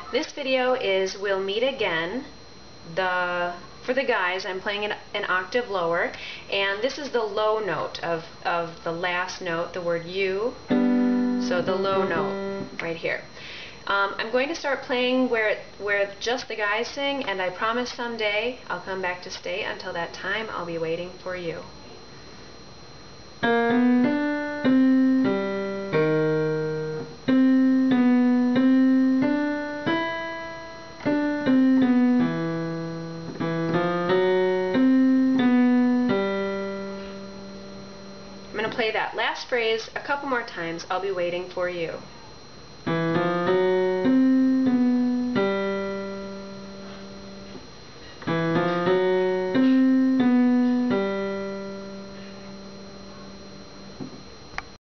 This video is We'll Meet Again. For the guys, I'm playing an octave lower, and this is the low note of the last note, the word you, so the low note right here. I'm going to start playing where just the guys sing, and I promise someday I'll come back to stay. Until that time, I'll be waiting for you. I'm going to play that last phrase a couple more times. I'll be waiting for you.